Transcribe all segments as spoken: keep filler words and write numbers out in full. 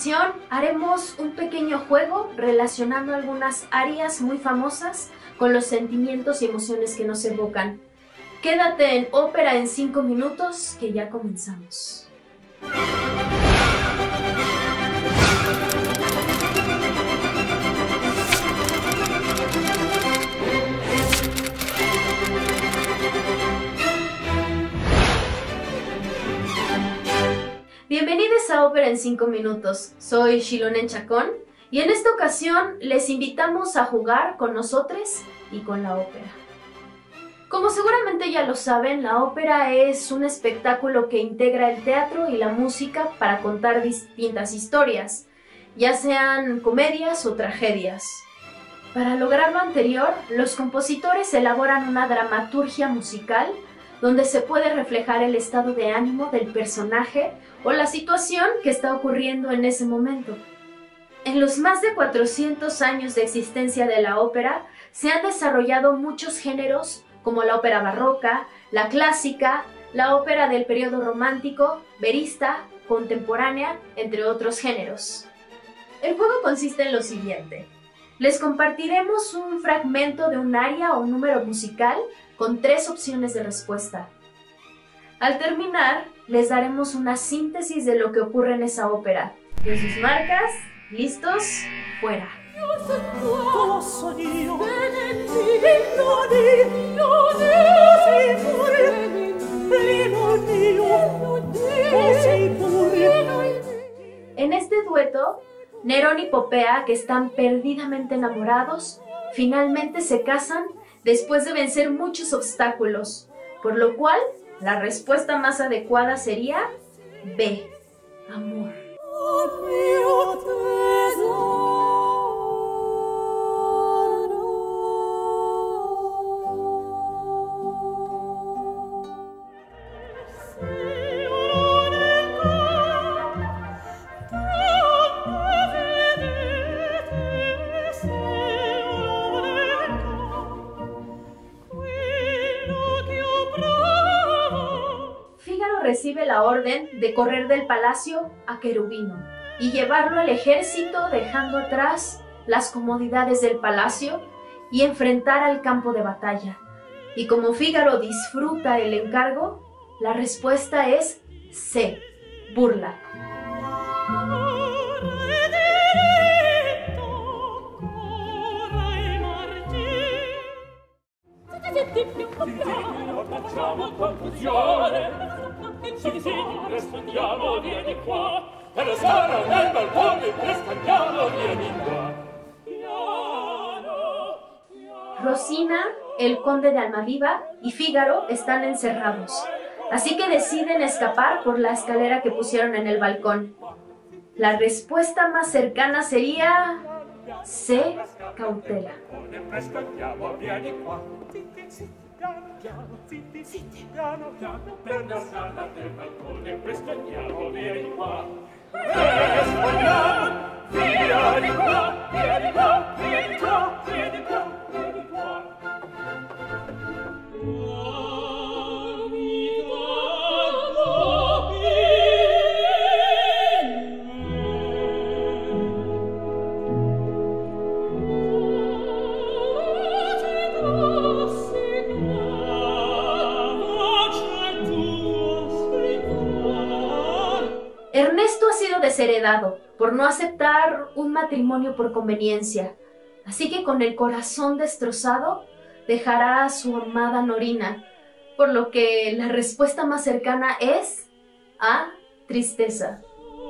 ocasión haremos un pequeño juego relacionando algunas arias muy famosas con los sentimientos y emociones que nos evocan. Quédate en Ópera en cinco minutos, que ya comenzamos. Bienvenidos a Ópera en cinco minutos, soy Xilonen Chacón y en esta ocasión les invitamos a jugar con nosotros y con la ópera. Como seguramente ya lo saben, la ópera es un espectáculo que integra el teatro y la música para contar distintas historias, ya sean comedias o tragedias. Para lograr lo anterior, los compositores elaboran una dramaturgia musical donde se puede reflejar el estado de ánimo del personaje o la situación que está ocurriendo en ese momento. En los más de cuatrocientos años de existencia de la ópera, se han desarrollado muchos géneros como la ópera barroca, la clásica, la ópera del periodo romántico, verista, contemporánea, entre otros géneros. El juego consiste en lo siguiente. Les compartiremos un fragmento de un aria o un número musical con tres opciones de respuesta. Al terminar, les daremos una síntesis de lo que ocurre en esa ópera. De sus marcas, listos, fuera. En este dueto, Nerón y Popea, que están perdidamente enamorados, finalmente se casan después de vencer muchos obstáculos, por lo cual la respuesta más adecuada sería B, amor. Recibe la orden de correr del palacio a Querubino y llevarlo al ejército, dejando atrás las comodidades del palacio y enfrentar al campo de batalla. Y como Fígaro disfruta el encargo, la respuesta es C, burla. Sì, sì, presto andiamo, vieni qua. Per la sala nel balcone, presto andiamo, vieni qua. Piano, piano. Rosina, el conde de Almaviva y Fígaro están encerrados, así que deciden escapar por la escalera que pusieron en el balcón. La respuesta más cercana sería C, cautela. Presto andiamo, vieni qua. Piano, piano, zitti, zitti, piano, piano, per la sala del balcone, presto andiamo, vieni qua. Presto andiamo, vieni qua, vieni qua, vieni qua, vieni qua, vieni qua. Ernesto ha sido desheredado por no aceptar un matrimonio por conveniencia, así que con el corazón destrozado dejará a su amada Norina, por lo que la respuesta más cercana es A, tristeza.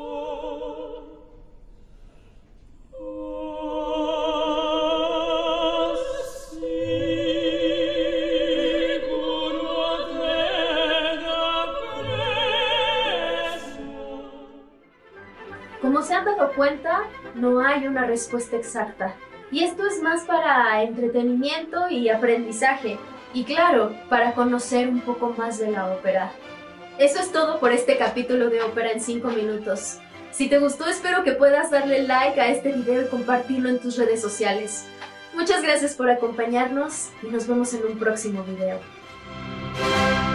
Como se han dado cuenta, no hay una respuesta exacta. Y esto es más para entretenimiento y aprendizaje. Y claro, para conocer un poco más de la ópera. Eso es todo por este capítulo de Ópera en cinco minutos. Si te gustó, espero que puedas darle like a este video y compartirlo en tus redes sociales. Muchas gracias por acompañarnos y nos vemos en un próximo video.